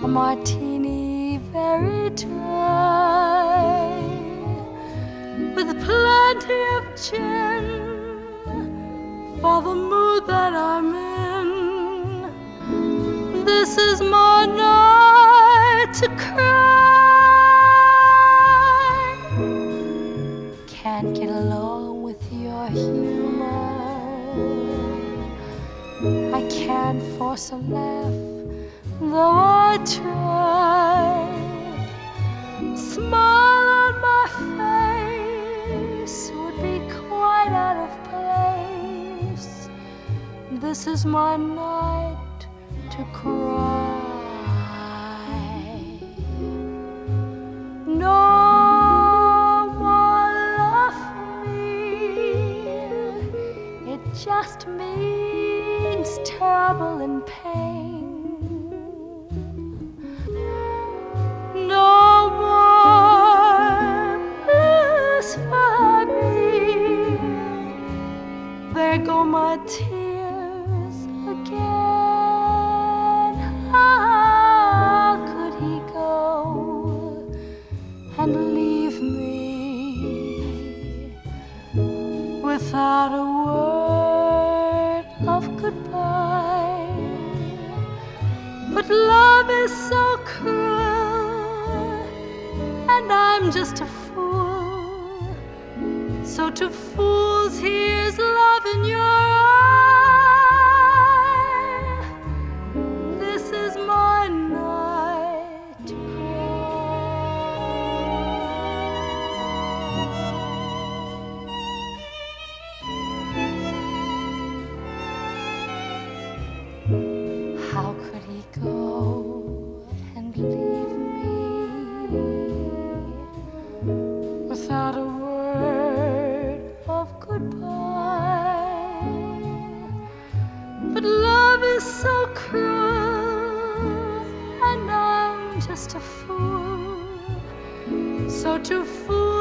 martini very dry, with plenty of gin for the mood that I'm in. This is my night to cry. Can't get along with your humor. I can't force a laugh, though I try. Smile on my face would be quite out of place. This is my night to cry. No more love for me. It just means trouble and pain. No more blues for me. There go my tears again. How could he go and leave me without a word of goodbye? But love is so cruel, and I'm just a fool. So to fools here's love in your eye. This is my night to How could he go and leave me without a word of goodbye? But love is so cruel, and I'm just a fool. So to fool